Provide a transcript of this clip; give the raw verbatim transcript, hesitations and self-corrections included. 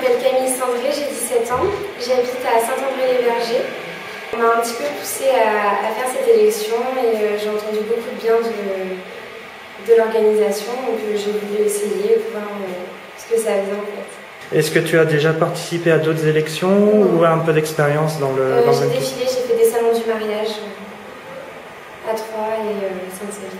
m'appelle Camille Cendré, j'ai dix-sept ans, j'habite à Saint-André-les-Vergers. On m'a un petit peu poussée à, à faire cette élection et euh, j'ai entendu beaucoup de bien de, de l'organisation, donc euh, j'ai voulu essayer, voir euh, ce que ça faisait en fait. Est-ce que tu as déjà participé à d'autres élections non. ou un peu d'expérience dans le, euh, dans le J'ai même défilé, j'ai fait des salons du mariage euh, à Troyes et euh, Sainte-Savine.